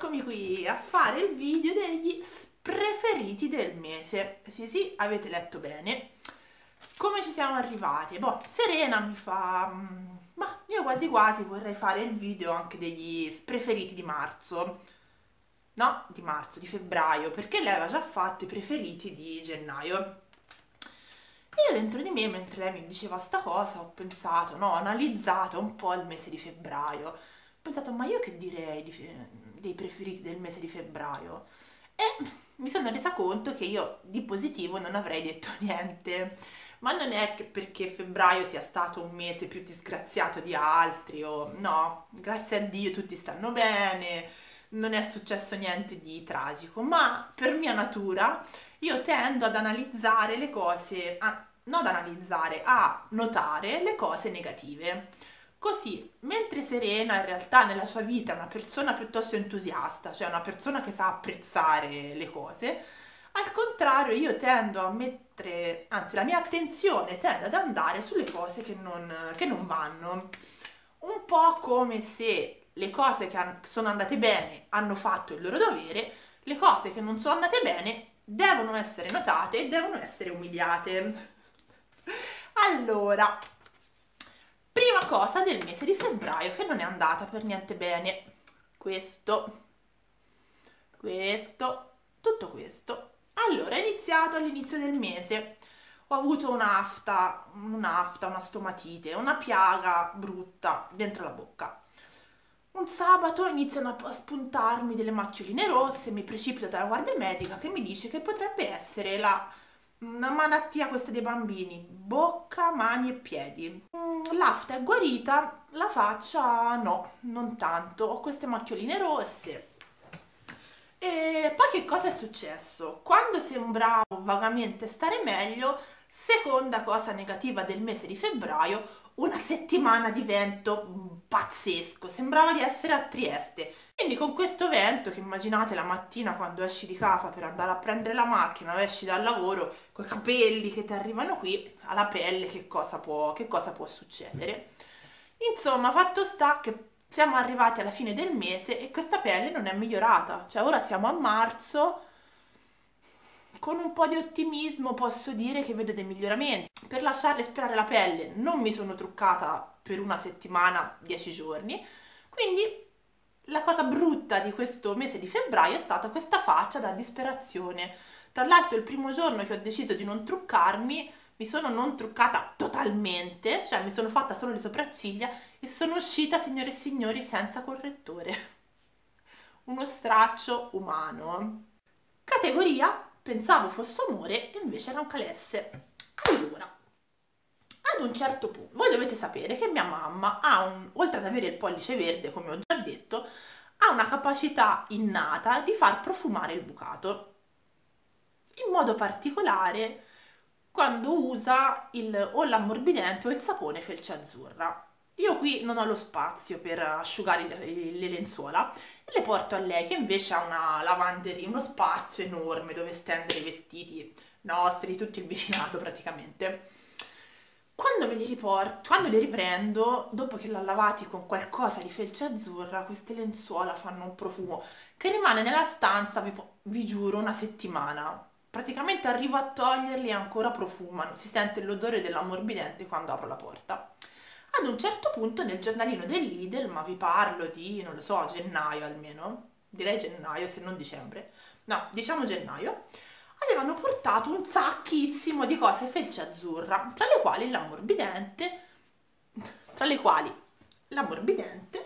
Eccomi qui a fare il video degli preferiti del mese. Sì, avete letto bene. Come ci siamo arrivati? Boh, Serena mi fa... ma io quasi quasi vorrei fare il video anche degli preferiti di marzo. No, di marzo, di febbraio, perché lei aveva già fatto i preferiti di gennaio. E io dentro di me, mentre lei mi diceva sta cosa, ho pensato, no, ho analizzato un po' il mese di febbraio. Ho pensato, ma io che direi dei preferiti del mese di febbraio? E mi sono resa conto che io di positivo non avrei detto niente. Ma non è che perché febbraio sia stato un mese più disgraziato di altri, o no, grazie a Dio tutti stanno bene, non è successo niente di tragico, ma per mia natura io tendo ad analizzare le cose, non ad analizzare, a notare le cose negative. Così, mentre Serena in realtà nella sua vita è una persona piuttosto entusiasta, cioè una persona che sa apprezzare le cose, al contrario io tendo a mettere, anzi la mia attenzione tende ad andare sulle cose che non vanno. Un po' come se le cose che sono andate bene hanno fatto il loro dovere, le cose che non sono andate bene devono essere notate e devono essere umiliate. Allora, prima cosa del mese di febbraio che non è andata per niente bene. Questo, tutto questo. Allora, è iniziato all'inizio del mese. Ho avuto un'afta, una stomatite, una piaga brutta dentro la bocca. Un sabato iniziano a spuntarmi delle macchioline rosse, mi precipito dalla guardia medica che mi dice che potrebbe essere una malattia questa dei bambini, bocca, mani e piedi. L'afta è guarita, la faccia no, non tanto, ho queste macchioline rosse. E poi che cosa è successo? Quando sembravo vagamente stare meglio, seconda cosa negativa del mese di febbraio, una settimana di vento pazzesco, sembrava di essere a Trieste. Quindi con questo vento, che immaginate la mattina quando esci di casa per andare a prendere la macchina o esci dal lavoro, coi capelli che ti arrivano qui, alla pelle che cosa può succedere? Insomma, fatto sta che siamo arrivati alla fine del mese e questa pelle non è migliorata. Cioè ora siamo a marzo, con un po' di ottimismo posso dire che vedo dei miglioramenti. Per lasciar respirare la pelle non mi sono truccata per una settimana, 10 giorni, quindi la cosa brutta di questo mese di febbraio è stata questa faccia da disperazione. Tra l'altro il primo giorno che ho deciso di non truccarmi, mi sono non truccata totalmente, cioè mi sono fatta solo le sopracciglia e sono uscita, signore e signori, senza correttore. Uno straccio umano. Categoria, pensavo fosse amore e invece era un calesse. Allora, ad un certo punto, voi dovete sapere che mia mamma oltre ad avere il pollice verde, come ho già detto, ha una capacità innata di far profumare il bucato. In modo particolare quando usa o l'ammorbidente o il sapone felce azzurra. Io qui non ho lo spazio per asciugare le lenzuola e le porto a lei che invece ha una lavanderia, uno spazio enorme dove stendere i vestiti nostri, di tutto il vicinato praticamente. Quando li riprendo, dopo che l'ho lavati con qualcosa di felce azzurra, queste lenzuola fanno un profumo che rimane nella stanza, vi giuro, una settimana. Praticamente arrivo a toglierli e ancora profumano, si sente l'odore dell'ammorbidente quando apro la porta. Ad un certo punto nel giornalino del Lidl, ma vi parlo di, non lo so, gennaio almeno, direi gennaio se non dicembre, no, diciamo gennaio, avevano portato un sacchissimo di cose felce azzurra, tra le quali l'ammorbidente,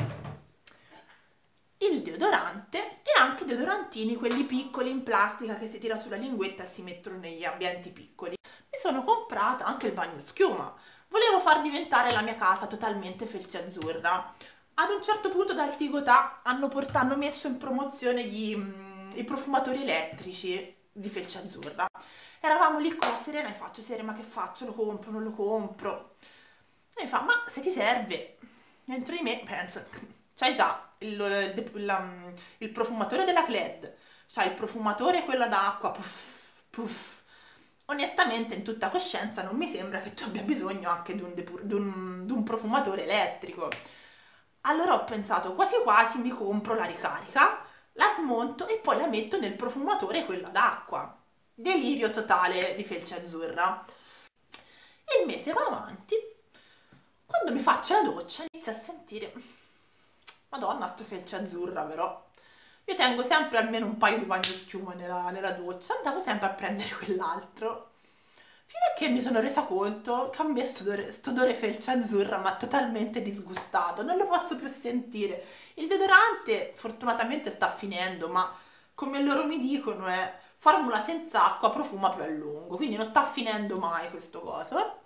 il deodorante e anche deodorantini, quelli piccoli in plastica che si tira sulla linguetta e si mettono negli ambienti piccoli. Mi sono comprata anche il bagnoschiuma. Volevo far diventare la mia casa totalmente felce azzurra. Ad un certo punto dal Tigotà hanno messo in promozione i profumatori elettrici di felce azzurra. Eravamo lì con la Serena e faccio: Serena, ma che faccio? Lo compro, non lo compro? E mi fa: ma se ti serve. Dentro di me penso: c'hai già il profumatore della Glad, c'hai il profumatore quello d'acqua, puff, puff. Onestamente in tutta coscienza non mi sembra che tu abbia bisogno anche di un profumatore elettrico. Allora ho pensato: quasi quasi mi compro la ricarica la smonto e poi la metto nel profumatore, quello ad acqua. Delirio totale di felce azzurra. E il mese va avanti. Quando mi faccio la doccia inizio a sentire, Madonna, sto felce azzurra però. Io tengo sempre almeno un paio di bagnoschiuma nella doccia, andavo sempre a prendere quell'altro. Fino a che mi sono resa conto che a me sto odore felce azzurra mi ha totalmente disgustato, non lo posso più sentire. Il deodorante fortunatamente sta finendo, ma come loro mi dicono è formula senza acqua, profuma più a lungo, quindi non sta finendo mai questo coso.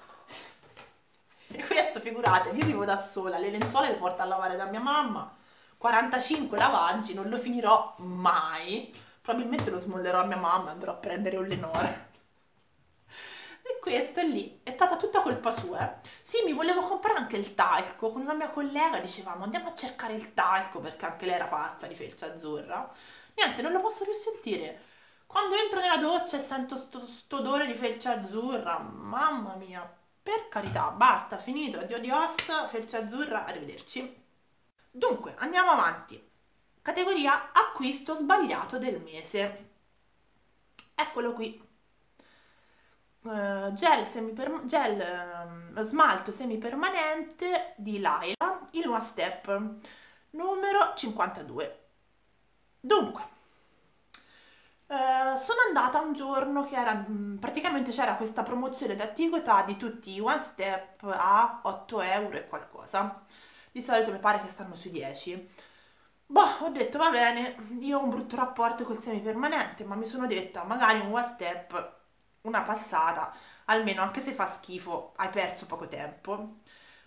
E questo, figuratevi, io vivo da sola, le lenzuola le porto a lavare da mia mamma, 45 lavaggi, non lo finirò mai. Probabilmente lo smollerò a mia mamma e andrò a prendere un Lenore. E questo è lì, è stata tutta colpa sua. Sì, mi volevo comprare anche il talco, con una mia collega dicevamo andiamo a cercare il talco, perché anche lei era pazza di felce azzurra. Niente, non lo posso più sentire. Quando entro nella doccia e sento sto odore di felce azzurra, mamma mia, per carità, basta, finito, addio adios, felce azzurra, arrivederci. Dunque, andiamo avanti. Categoria acquisto sbagliato del mese. Eccolo qui. Smalto semipermanente di Laila, il One Step, numero 52. Dunque, sono andata un giorno che era, praticamente c'era questa promozione d'antiquità di tutti i One Step a 8 euro e qualcosa. Di solito mi pare che stanno sui 10. Boh, ho detto va bene, io ho un brutto rapporto col semipermanente, ma mi sono detta magari un One Step, una passata, almeno anche se fa schifo, hai perso poco tempo.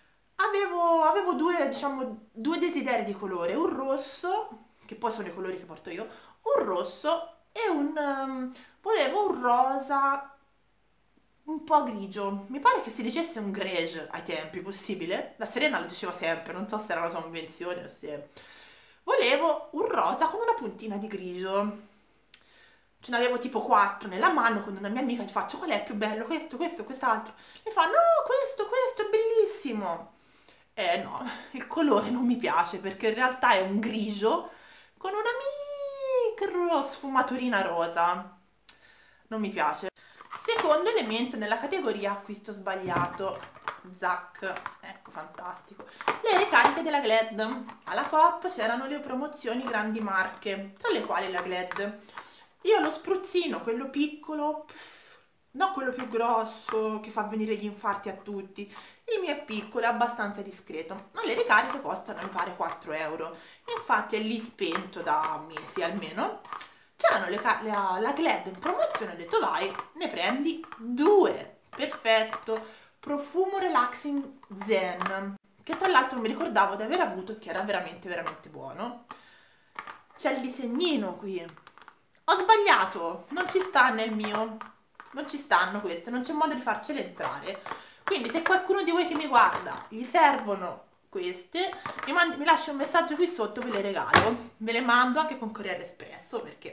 Avevo due, diciamo, due desideri di colore, un rosso, che poi sono i colori che porto io, un rosso e volevo un rosa un po' grigio. Mi pare che si dicesse un grege ai tempi, possibile? La Serena lo diceva sempre, non so se era una sua invenzione o se... Volevo un rosa con una puntina di grigio. Ce n'avevo tipo 4 nella mano, con una mia amica gli faccio qual è più bello, questo, questo, quest'altro. E fa no, questo è bellissimo. No, il colore non mi piace perché in realtà è un grigio con una micro sfumaturina rosa. Non mi piace. Secondo elemento nella categoria acquisto sbagliato. Zac, ecco, fantastico. Le ricariche della Glad. Alla Coop c'erano le promozioni grandi marche, tra le quali la Glad. Io ho lo spruzzino, quello piccolo, no quello più grosso che fa venire gli infarti a tutti. Il mio è piccolo, è abbastanza discreto, ma le ricariche costano, mi pare, 4 euro. Infatti è lì spento da mesi almeno. C'erano la Glad in promozione, ho detto vai, ne prendi 2. Perfetto. Profumo Relaxing Zen, che tra l'altro mi ricordavo di aver avuto e che era veramente veramente buono. C'è il disegnino qui. Ho sbagliato, non ci sta nel mio, non ci stanno queste, non c'è modo di farcele entrare. Quindi se qualcuno di voi che mi guarda gli servono queste, mi lascia un messaggio qui sotto, ve le regalo. Ve le mando anche con Corriere Espresso perché...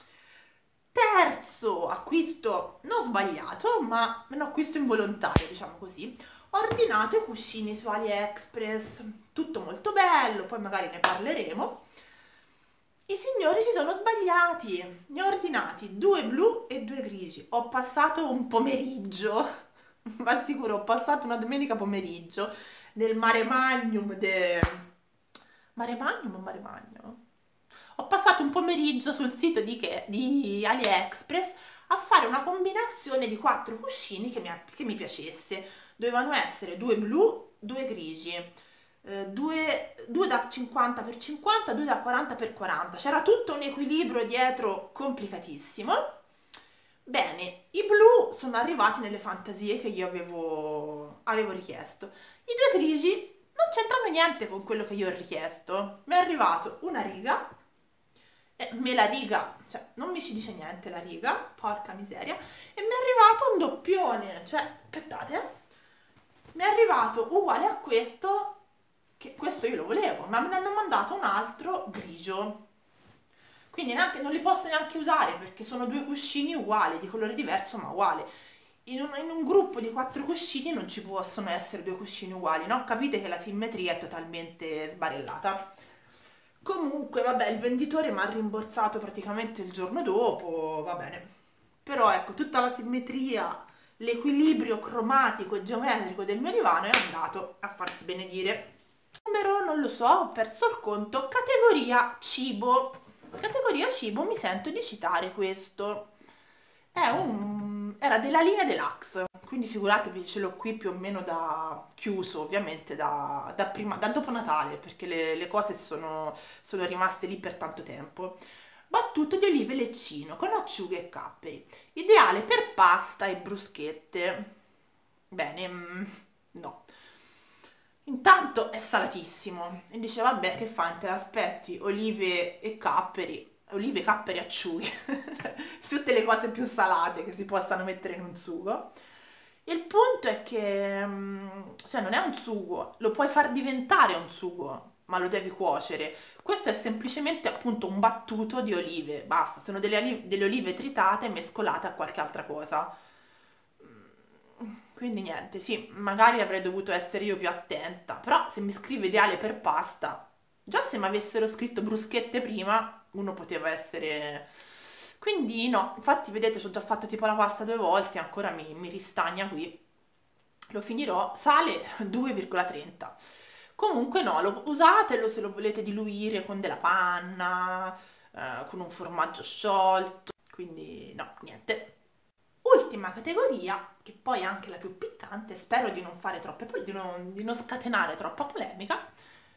Terzo acquisto, non sbagliato, ma un acquisto involontario, diciamo così. Ho ordinato i cuscini su AliExpress, tutto molto bello, poi magari ne parleremo. I signori si sono sbagliati, ne ho ordinati 2 blu e 2 grigi. Ho passato un pomeriggio, vi assicuro, ho passato una domenica pomeriggio nel mare magnum Mare magnum o mare magno? Ho passato un pomeriggio sul sito di AliExpress a fare una combinazione di 4 cuscini che mi piacesse. Dovevano essere 2 blu, 2 grigi, 2 da 50x50, 2 da 40x40. C'era tutto un equilibrio dietro complicatissimo. Bene, i blu sono arrivati nelle fantasie che io avevo richiesto. I 2 grigi non c'entrano niente con quello che io ho richiesto. Mi è arrivato una riga, la riga, cioè non mi ci dice niente la riga, porca miseria, e mi è arrivato un doppione, cioè, aspettate, mi è arrivato uguale a questo, che questo io lo volevo, ma me ne hanno mandato un altro grigio, quindi non li posso neanche usare perché sono 2 cuscini uguali, di colore diverso ma uguali. In un gruppo di 4 cuscini non ci possono essere 2 cuscini uguali, no? Capite che la simmetria è totalmente sbarellata. Comunque, vabbè, il venditore mi ha rimborsato praticamente il giorno dopo, va bene. Però ecco, tutta la simmetria, l'equilibrio cromatico e geometrico del mio divano è andato a farsi benedire. Numero, non lo so, ho perso il conto, categoria cibo. Categoria cibo, mi sento di citare questo. Era della linea Deluxe, quindi figuratevi, ce l'ho qui più o meno da chiuso, ovviamente da dopo Natale, perché le cose sono rimaste lì per tanto tempo. Battuto di olive leccino con acciughe e capperi. Ideale per pasta e bruschette. Bene, no. Intanto è salatissimo. E dice, vabbè, che fai? Te l'aspetti? Olive, capperi, acciughe. Tutte le cose più salate che si possano mettere in un sugo. Il punto è che, cioè, non è un sugo, lo puoi far diventare un sugo, ma lo devi cuocere. Questo è semplicemente appunto un battuto di olive, basta, sono delle olive tritate mescolate a qualche altra cosa. Quindi niente, sì, magari avrei dovuto essere io più attenta, però se mi scrive ideale per pasta, già se mi avessero scritto bruschette prima, uno poteva essere... Quindi no, infatti vedete, ci ho già fatto tipo la pasta 2 volte, ancora mi ristagna qui. Lo finirò, sale 2,30. Comunque no, usatelo se lo volete diluire con della panna, con un formaggio sciolto, quindi no, niente. Ultima categoria, che poi è anche la più piccante, spero di non fare di non scatenare troppa polemica,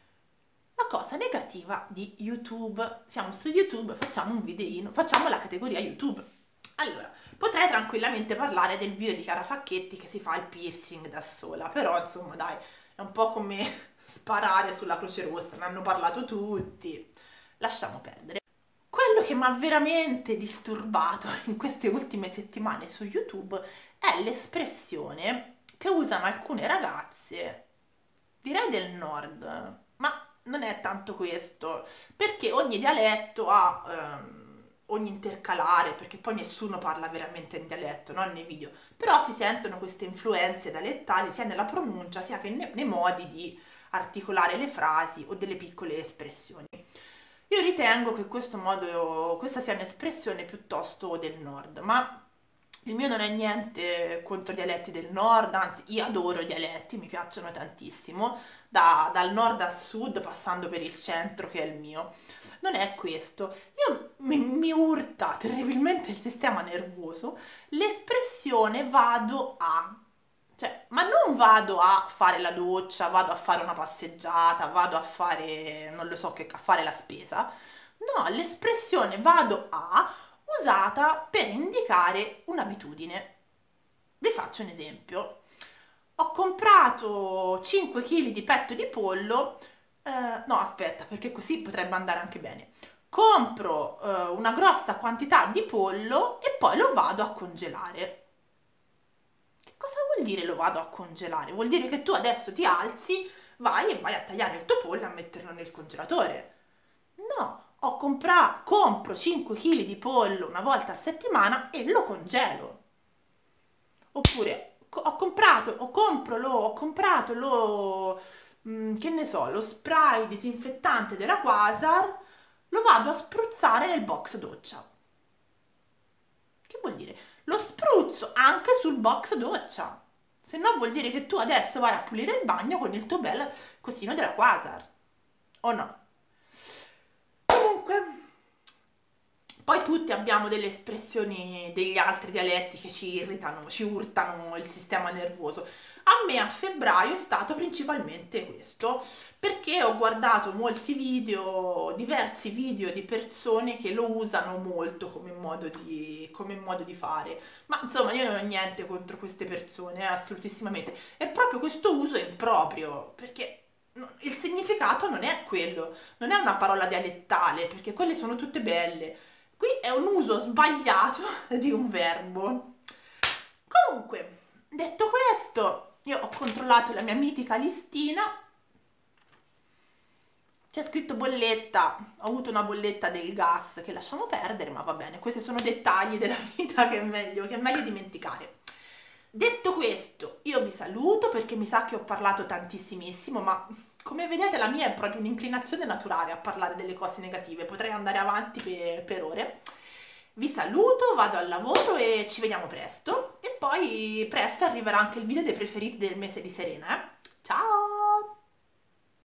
la cosa negativa di YouTube. Siamo su YouTube, facciamo un videino, facciamo la categoria YouTube. Allora, potrei tranquillamente parlare del video di Chiara Facchetti che si fa il piercing da sola, però insomma dai, è un po' come sparare sulla Croce Rossa, ne hanno parlato tutti, lasciamo perdere. Quello che mi ha veramente disturbato in queste ultime settimane su YouTube è l'espressione che usano alcune ragazze, direi del nord, ma non è tanto questo, perché ogni dialetto ha ogni intercalare, perché poi nessuno parla veramente in dialetto, non nei video, però si sentono queste influenze dialettali sia nella pronuncia sia che nei modi di articolare le frasi o delle piccole espressioni. Io ritengo che questa sia un'espressione piuttosto del nord, ma il mio non è niente contro i dialetti del nord, anzi io adoro i dialetti, mi piacciono tantissimo, dal nord al sud, passando per il centro che è il mio. Non è questo. Mi urta terribilmente il sistema nervoso l'espressione vado a. Cioè, ma non vado a fare la doccia, vado a fare una passeggiata, vado a fare, non lo so che, a fare la spesa. No, l'espressione vado a usata per indicare un'abitudine. Vi faccio un esempio. Ho comprato 5 kg di petto di pollo, no aspetta perché così potrebbe andare anche bene. Compro una grossa quantità di pollo e poi lo vado a congelare. Che cosa vuol dire lo vado a congelare? Vuol dire che tu adesso ti alzi, vai e vai a tagliare il tuo pollo e a metterlo nel congelatore. No, compro 5 kg di pollo una volta a settimana e lo congelo. Oppure ho comprato che ne so, lo spray disinfettante della Quasar, lo vado a spruzzare nel box doccia. Che vuol dire? Lo spruzzo anche sul box doccia. Se no vuol dire che tu adesso vai a pulire il bagno con il tuo bel cosino della Quasar. O no? Comunque, poi tutti abbiamo delle espressioni degli altri dialetti che ci irritano, ci urtano il sistema nervoso. A me a febbraio è stato principalmente questo, perché ho guardato molti video, diversi video di persone che lo usano molto come modo di fare. Ma insomma io non ho niente contro queste persone, assolutissimamente. È proprio questo uso improprio, perché il significato non è quello, non è una parola dialettale, perché quelle sono tutte belle. Qui è un uso sbagliato di un verbo. Comunque, detto questo, io ho controllato la mia mitica listina. C'è scritto bolletta, ho avuto una bolletta del gas che lasciamo perdere, ma va bene, questi sono dettagli della vita che è meglio dimenticare. Detto questo, io vi saluto perché mi sa che ho parlato tantissimissimo, ma Come vedete la mia è proprio un'inclinazione naturale a parlare delle cose negative, potrei andare avanti per ore. Vi saluto, vado al lavoro e ci vediamo presto. E poi presto arriverà anche il video dei preferiti del mese di Serena, eh?